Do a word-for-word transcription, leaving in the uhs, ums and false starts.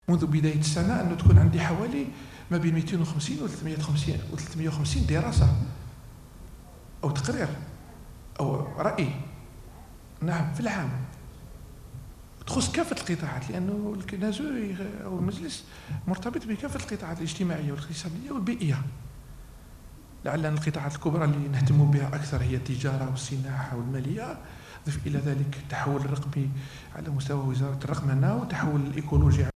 منذ بداية السنة أنه تكون عندي حوالي ما بين مئتين وخمسين و ثلاثمئة وخمسين دراسة أو تقرير أو رأي، نعم، في العام تخص كافة القطاعات، لأنه الكنازو أو المجلس مرتبط بكافة القطاعات الاجتماعية والاقتصادية والبيئية. لعل القطاعات الكبرى اللي نهتم بها أكثر هي التجارة والصناعة والمالية، ضف إلى ذلك التحول الرقمي على مستوى وزارة الرقمنة وتحول الإيكولوجي